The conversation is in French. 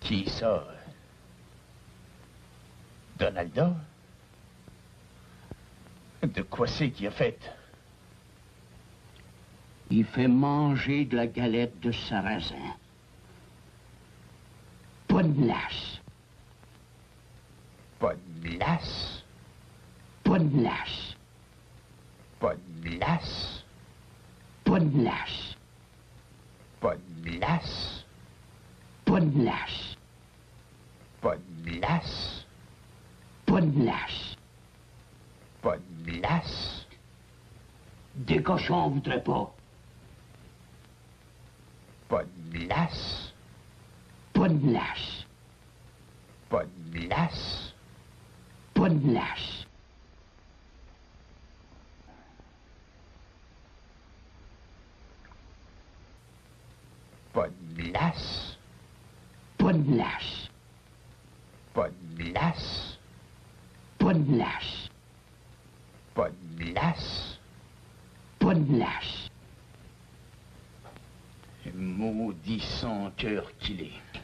Qui ça? Donalda? De quoi c'est qu'il a fait? Il fait manger de la galette de sarrasin. Pas de glace. Pas de glace? Pas de glace. Pas de glace? Pas de glace. Pas de glace? Pas de glace. Pas de glace? Pas de glace. Pas de glace? Des cochons voudraient pas. Pas de glace? Pas de glace. Pas de glace? Pas de glace. Pas de glace? Pas de glace. Pas de glace? Pas de glace. Pas de glace? Pas de glace. Maudit sans cœur qu'il est.